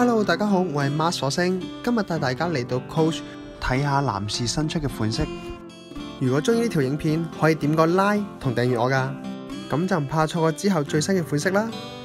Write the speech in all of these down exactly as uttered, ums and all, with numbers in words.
Hello， 大家好，我係 Mark 所星，今日帶大家嚟到 Coach 睇下男士新出嘅款式。如果中意呢條影片，可以點個 like 同訂閱我㗎，咁就唔怕錯過之後最新嘅款式啦。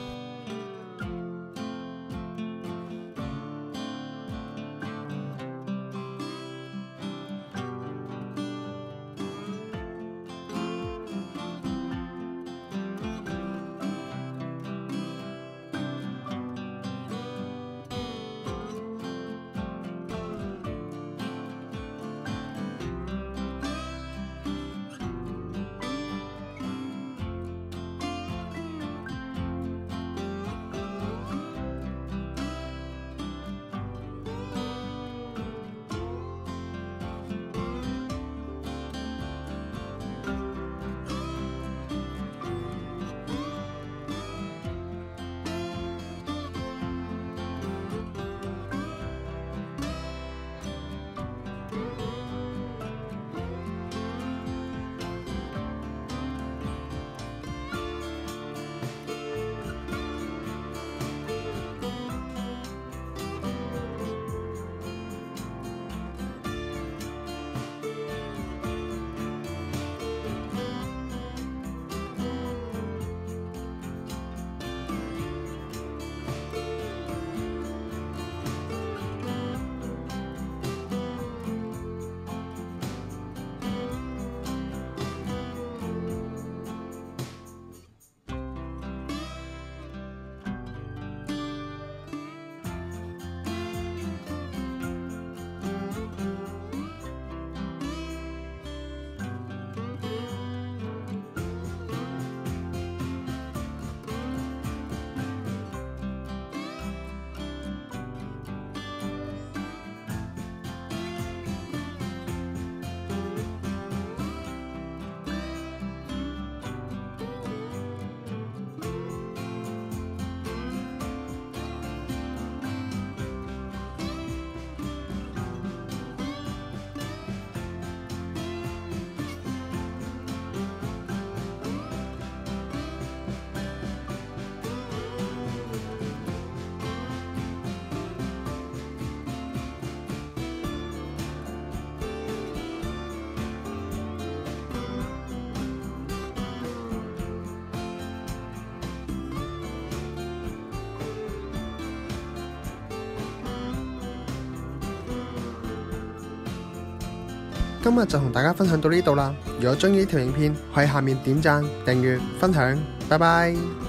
今日就同大家分享到呢度啦。如果中意呢條影片，可以下面點讚、訂閱、分享。拜拜。